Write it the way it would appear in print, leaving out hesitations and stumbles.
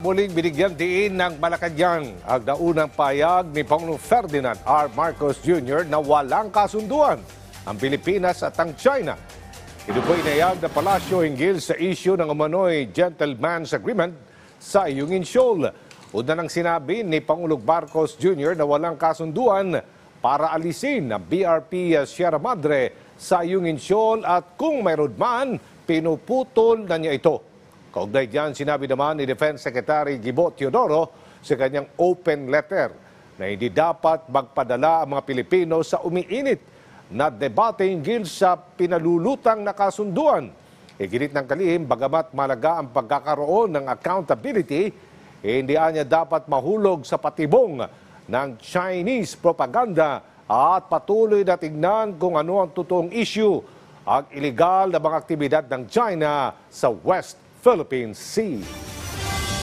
Muling binigyan diin ng Malacanang ang naunang payag ni Pangulong Ferdinand R. Marcos Jr. na walang kasunduan ang Pilipinas at ang China. Ito po'y inayag na palasyo hinggil sa issue ng umano'y gentleman's agreement sa Ayungin Shoal. Una nang sinabi ni Pangulong Marcos Jr. na walang kasunduan para alisin ang BRP Sierra Madre sa Ayungin Shoal at kung mayroon man, pinuputol na niya ito. Kaugnay diyan, sinabi naman ni Defense Secretary Gibo Teodoro sa kanyang open letter na hindi dapat magpadala ang mga Pilipino sa umiinit na debate hinggil sa pinalulutang na kasunduan. Iginit ng kalihim, bagamat malaga ang pagkakaroon ng accountability, hindi niya dapat mahulog sa patibong ng Chinese propaganda at patuloy na tignan kung ano ang totoong issue, ang iligal na mga aktibidad ng China sa West Philippine Sea.